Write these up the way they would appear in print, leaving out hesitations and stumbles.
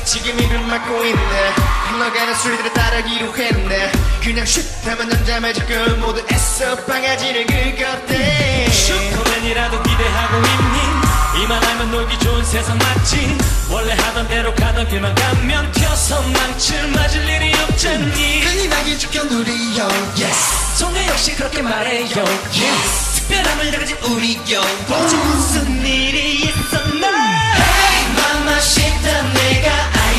지금 입을 막고 있네. 흘러가는 소리들을 따르기로 했네. 그냥 슛 하면 남자말 지금 모두 애써 방아지를 긁었대. 슈퍼맨이라도 기대하고 있니? 이만하면 놀기 좋은 세상 맞지? 원래 하던 대로 가던 길만 가면 튀어서 망칠 맞을 일이 없잖니. 흔히나게 지켜 누리요. Yes. 송혜 역시 그렇게 말해요. Yes. 특별함을 가진 우리요. 어제 무슨 일이 있었나? Hey mama 싶던 내가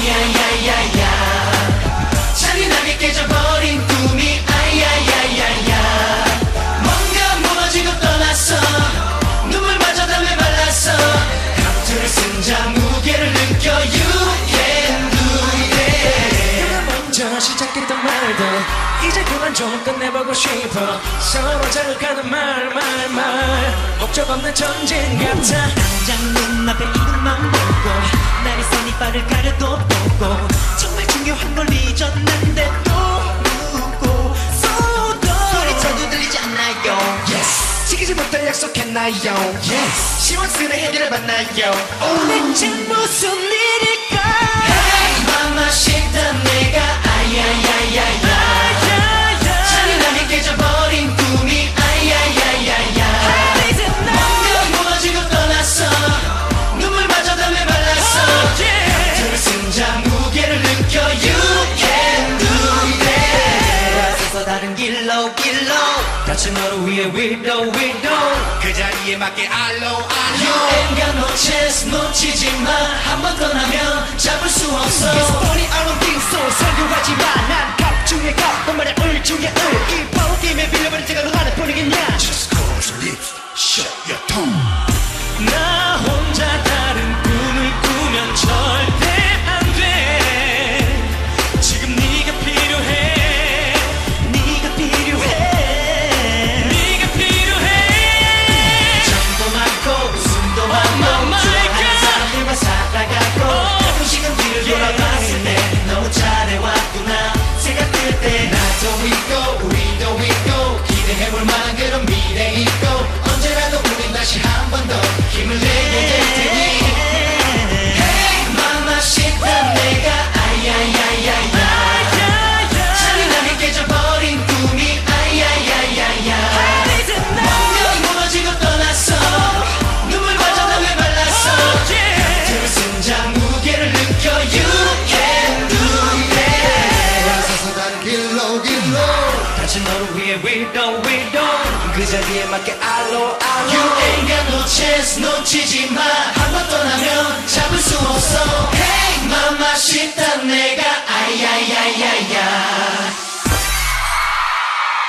아야야야야 잔인하게 깨져버린 꿈이 아야야야야 뭔가 무너지고 떠났어 눈물마저 담에 발랐어 감투를 쓴 자 무게를 느껴 You can do it. 내가 먼저 시작했던 말도 이제 그만 좀 끝내보고 싶어. 서로 자극하는 말 목적 없는 전쟁 같아. 당장 눈앞에 이름만 보고 날이 선 이빨을 가려도 보고 정말 중요한 걸 잊었는데 또 누구 소리쳐도 들리지 않나요. Yes. 지키지 못할 약속했나요. Yes. 시원스레 해결을 받나요. 대체 무슨 일일까? Hey mama 싶던 내가 아야야야야 잔인하게 깨져버린 꿈이 아야야야야 뭔가 무너지고 떠났어 눈물마저 담에 발랐어 감투를 쓴 자 무게를 느껴 You can do it. 서서 다른 길로 다시 너를 위해 위로 그 자리에 맞게 알로 You ain't got no chance 놓치지 마. 한 번 떠나면 잡을 수 없어. It's funny I don't think so 설교하지 마난 갑 중에 갑 넌 말야 을 중에 을이 파워 게임에 빌려버린 제가 너 하나 뿐이겠냐. Just close your lips, shut your tongue. 나 혼자 다른 꿈을 꾸면 절대 안 돼. 지금 네가 필요해. 네가 필요해. 잠도 많고 웃음도 많고 좋아하는 사람들과 살아가고 가끔씩은 뒤를 돌아봤을 때 너무 잘해왔구나 생각들 때 나도 있고 우리도 있고 기대해볼 만한 그런 미래 있고 언제라도 우린 다시 한 번 더 힘을 내게 될 테니 Hey mama 싶던 내가 아야야야야 잔인하게 깨져버린 꿈이 아야야야야 뭔가 무너지고 떠났어 눈물마저 담에 발랐어 감투를 쓴 자 무게를 느껴 You can do it. 서서 다른 길로 다시 너를 위해 위로 그 자리에 맞게 알로 You ain't got no chance 놓치지 마 한 번 떠나면 잡을 수 없어